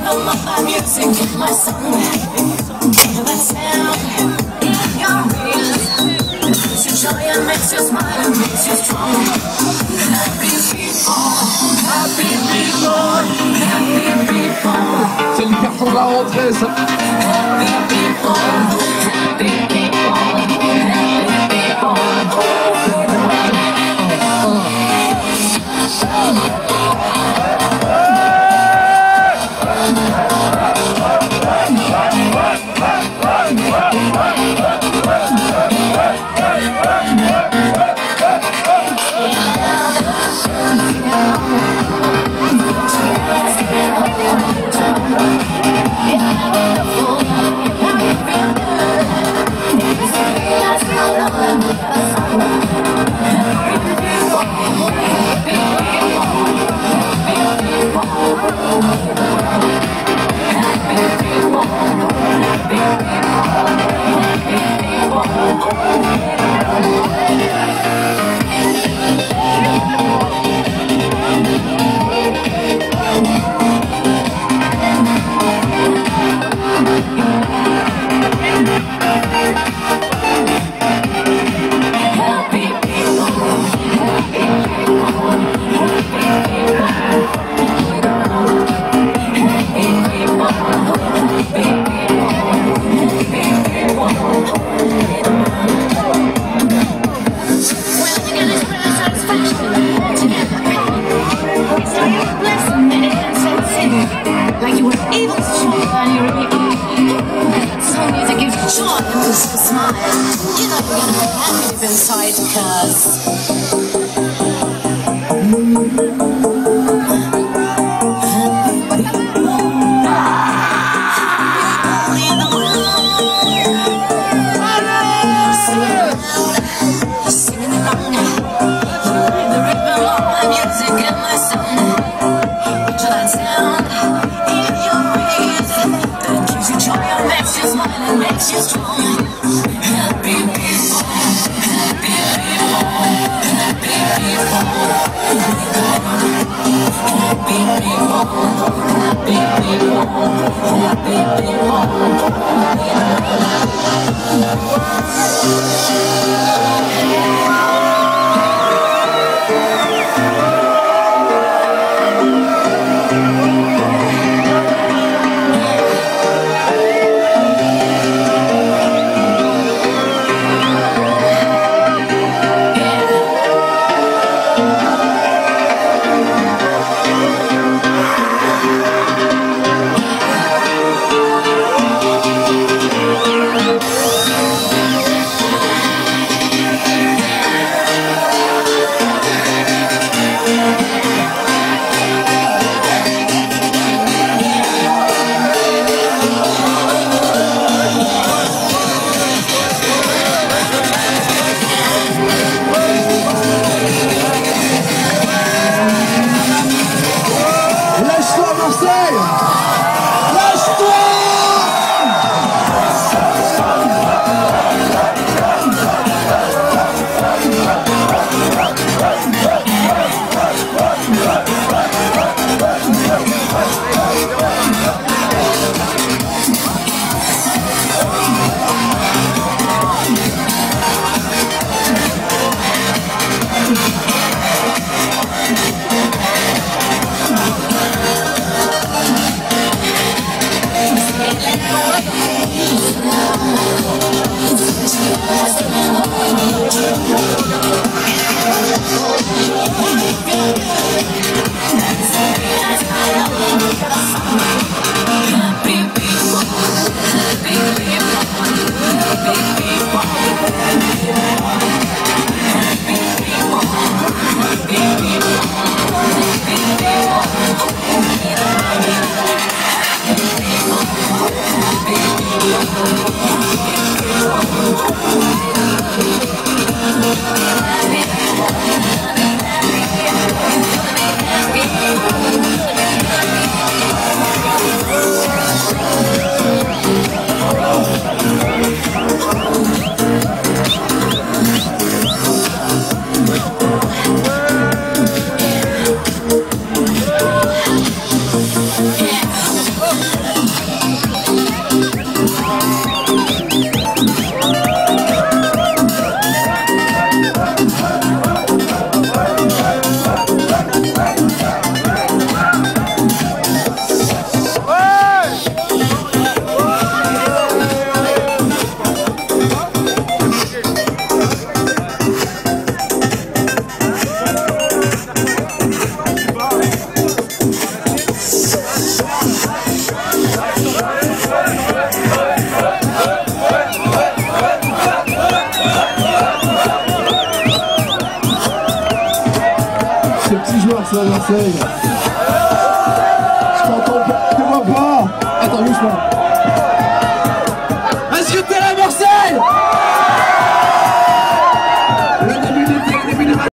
rhythm of my music in my song. That sound in your ears gives you joy and makes you smile and makes you strong. Happy people, happy people, happy people. C'est le carton de la rentrée, ça. Happy people, happy people, happy people. Like you were able to show and you really are. So music gives you joy and makes you smile. You know you're gonna be happy deep inside, singing along the rhythm of my music and my song. To that sound in your ears that gives you joy and makes you smile and makes you strong. Happy people, happy people, happy people, happy people, happy people, Marseille! Lâche-toi! Happy people, Ces petits joueurs, c'est à Marseille. Je t'entends pas, tu vois pas. Attends, bouge pas.